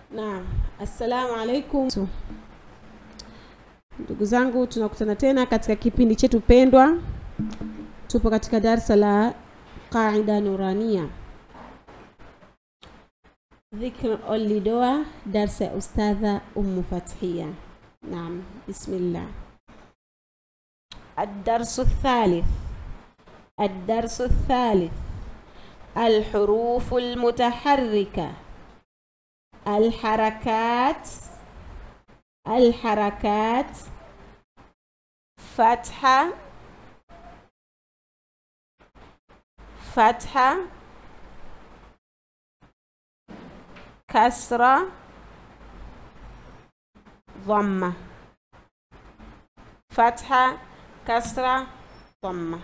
Naam, assalamu alaikum. Ndugu zangu, tunakutana tena katika kipindi chetu pendwa. Tupo katika darasa la Qaida Nurania. Dhikr al-Lidoa, darasa ya Ustadha Fathia. Naam, bismillah. الدرس الثالث الحروف المتحركة. الحركات فتحة كسرة ضمة. فتحة كسرة ضمة.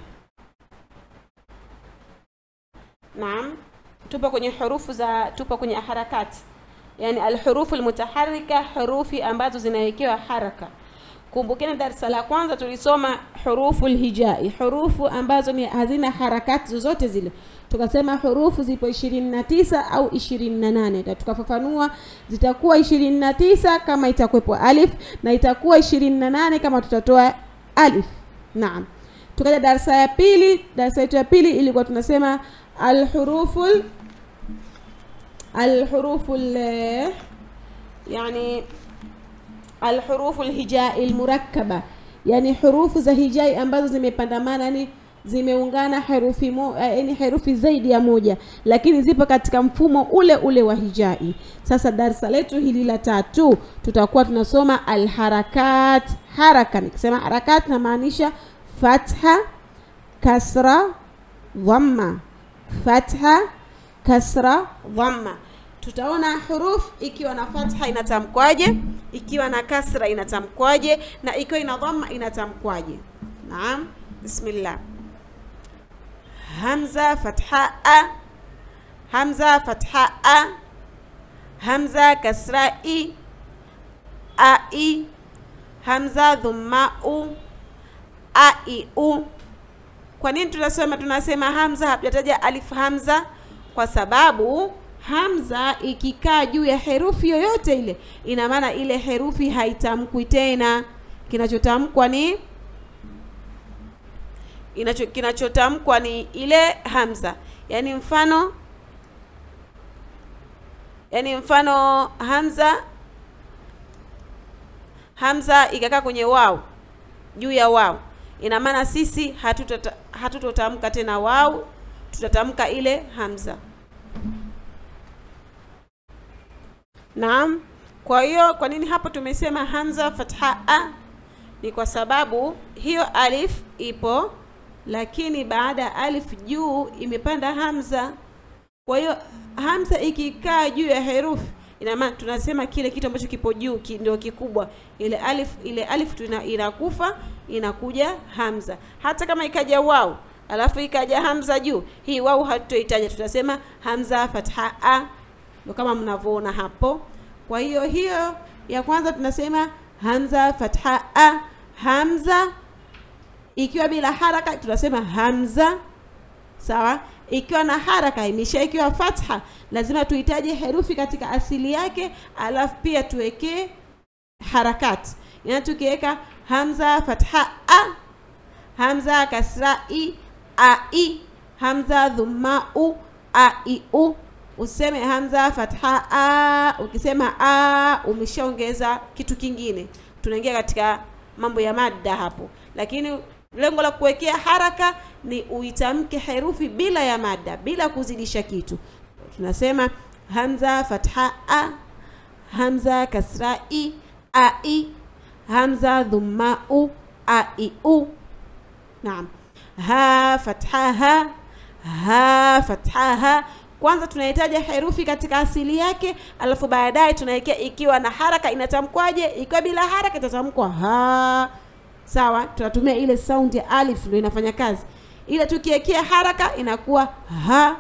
نعم، tupo kwenye harakati. Yani alhurufu almutaharrika, hurufi ambazo zinawekewa haraka. Kumbukeni darasa la kwanza tulisoma hurufu alhijai, hurufu ambazo hazina harakati zozote zile. Tukasema hurufu zipo 29 au 28. Na tukafafanua zitakuwa 29 kama itakuwepo alif na itakuwa 28 kama tutatoa alif. Naam. Tukaja darasa yetu ya pili ilikuwa tunasema alhurufu يعني الحروف الهجاء المركبة، يعني hurufu za hijai ambazo zimepandamana, ni zimeungana herufi zaidi ya moja, lakini zipo katika mfumo ule wa hijai. Sasa darasa letu hili la tatu tutakuwa tunasoma alharakat. Haraka, nikisema harakat na maanisha fatha, kasra, dhamma. Fatha, kasra, dhamma. Tutaona huruf ikiwa na fatha inatamkwaje, ikiwa na kasra inatamkwaje, na ikiwa ina dhamma inatamkwaje. Naam, bismillah. Hamza fatha a, hamza fatha a, hamza kasra i, a i, hamza dhamma u, a i u. Kwa nini tunasema hamza hatujataja alif hamza? Kwa sababu hamza ikikaa juu ya herufi yoyote ile, ina maana ile herufi haitamkwi tena. Kinachotamkwa ni ile hamza. Yani mfano hamza ikakaa kwenye wao, juu ya wao, ina maana sisi hatutotamka tena wao, tutatamka ile hamza. Naam. Kwa hiyo kwa nini hapo tumesema hamza fatha a? Ni kwa sababu hiyo alif ipo, lakini baada ya alif juu imepanda hamza. Kwa hiyo hamza ikikaa juu ya herufi, ina maana tunasema kile kitu ambacho kipo juu ndio kikubwa. Ile alif inakufa, inakuja hamza. Hata kama ikaja wao alafu ikaja hamza juu, hii wao hatutoitaja, tutasema hamza fatha a, ndio kama mnavyoona hapo. Kwa hiyo ya kwanza tunasema hamza fatha a. Hamza ikiwa bila haraka tunasema hamza, sawa? Ikiwa na haraka, ikiwa fatha, lazima tuitaje herufi katika asili yake, alafu pia tuweke harakati. Yani tukiweka hamza fatha a, hamza kasra i, a i, hamza dhamma u, a i u. Useme hamza fatha a, ukisema a umeshaongeza kitu kingine, tunaingia katika mambo ya madda hapo. Lakini lengo la kuwekea haraka ni uitamke herufi bila ya madda, bila kuzidisha kitu. Tunasema hamza fatha a, hamza kasra i, a i, hamza dhamma u, a i u. Naam. Ha fatha ha, ha fatha ha. Kwanza tunahitaji herufi katika asili yake, alafu baadaye tunawekea ikiwa na haraka inatamkwaje, ikiwa bila haraka itatamkwa ha. Sawa? Tunatumia ile sound ya alif ndio inafanya kazi. Ila tukiwekea haraka inakuwa ha.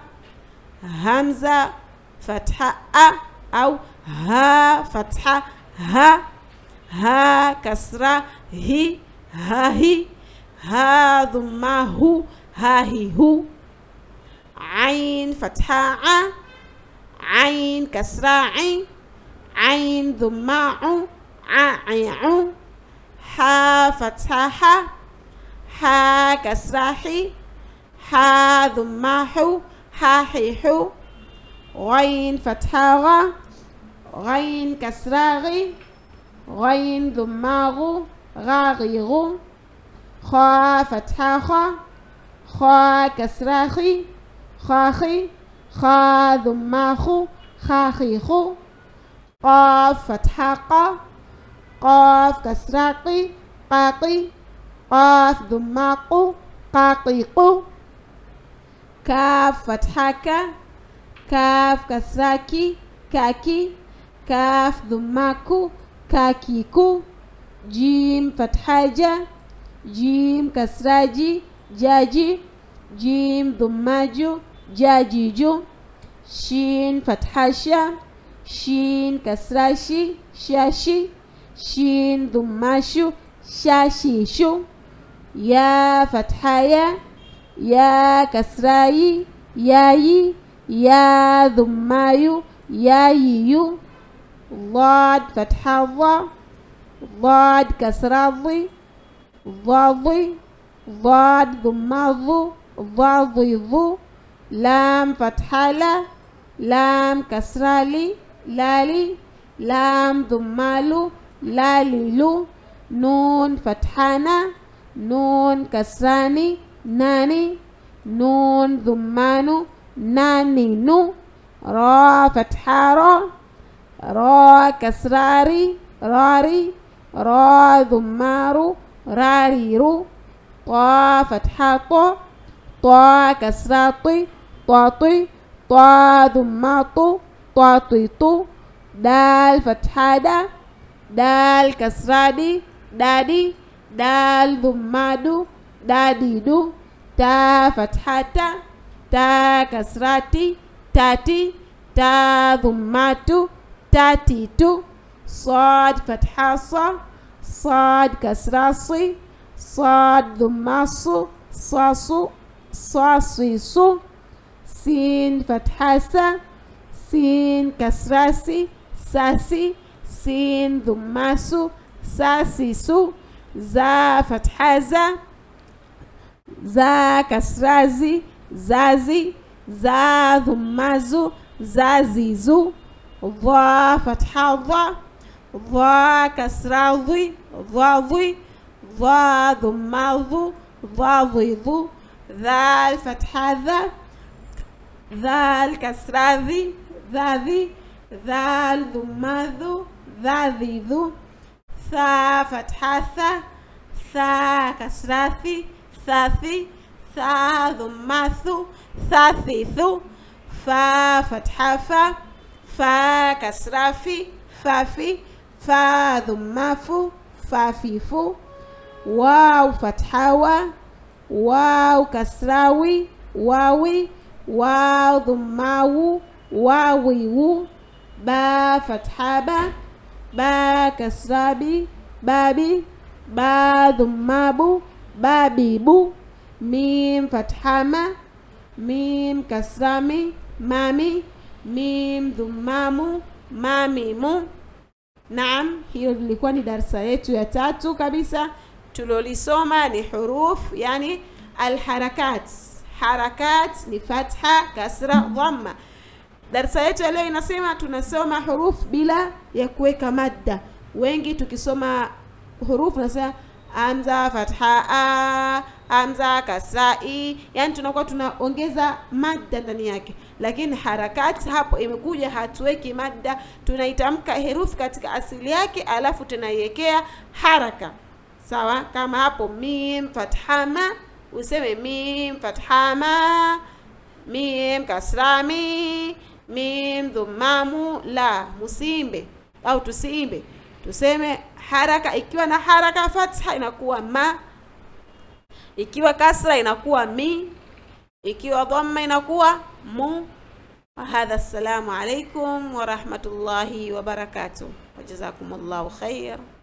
Hamza fatha a au ha fatha ha, ha kasra hi, ha hi, ha dhamma hu, ha hi hu. Ain fatha a, ain kasra ain, عين ضماع عائع حا فتحة حا كسراحي حا ضماح حاحيح غين فتحة غين كسراغي غين ضماغ غاغيغ خا فتحة خا كسراخي خاخي خا ضماخ خاخيخ قاف فتحة قاف كسراقي قاقي قاف ضماق قاقيق كاف فتحك كاف كسراكي كاكي كاف ضماكو كاكيكو جيم فتحاجة جيم كسراجي جاجي جيم ضماجو جاجيجو شين فتحاشا شين كسراشي شاشي شين ضماشو شاشيشو يا فتحايا يا كسراي ياي يا ضمايو ياييو ضاد فتحة ضا ضاد كسرة ضي ضاضي ضاد ضماض ضاضي ضو لام فتحة لا لام كسرالي لالي لام ضمالو لاليلو نون فتحانا نون كسراني ناني نون ضمانو نانينو را فتحارا را كسراري راري را ضمارو راريرو طا فتحاطو طا كسراطي طاطي طا ضماطو طاطيطو دال فتحادا دال كسرادي دادي دال ضمادو داديدو تا فتحاتا تا كسراتي تاتي تا ضماتو تاتيتو صاد فتحاصا صاد كسراصي صاد ضماصو صاصو صاصيصو سين فتحاسا سين كسراسي ساسي سين ضماسو ساسيسو زا فتحازا زا كسرازي زازي زا ضمازو زازيزو ضا فتحة ضا ضا كسراضي ضاضي ضا ضماضو ضاضيضو ذال فتحة ذا ذال كسراذي ذاذي ذال ضماذو ذاذيذو ثا فتحة ثا ثا كسراثي ثاثي ثا ضماثو ثاثيثو فا فتحة فا فا كسرافي فافي فا ضمافو فافيفو واو فتحاوى واو كسراوي واوي واو ضماو واويو با فتحابا با كسرابي بابي با ضمابو بابيبو ميم فتحاما ميم كسرامي مامي mim dhumamu mamimu. Naam, hiyo ilikuwa ni darasa yetu ya 3 kabisa. Tulolisoma ni huruf, yani alharakat. Harakat ni fatha, kasra, dhamma. Darasa yetu leo inasema tunasoma huruf bila ya kuweka madda. Wengi tukisoma huruf tunasema hamza fatha a, hamza kasra i, yani tunakuwa tunaongeza madda ndani yake. Lakini harakat hapo imekuja hatuweki madda, tunaitamka herufi katika asili yake alafu tunaiwekea haraka. Sawa? Kama hapo mim fathama, useme mim fathama, mim kasrami, mim dhumamu, la musimbe au tusiimbe. Tuseme haraka, ikiwa na haraka fatha inakuwa ma, ikiwa kasra inakuwa mi, ikiwa dhamma inakuwa mu. Hadha, assalamu alaikum wa rahmatullahi wa barakatuh. Wa jazakumullahu khair.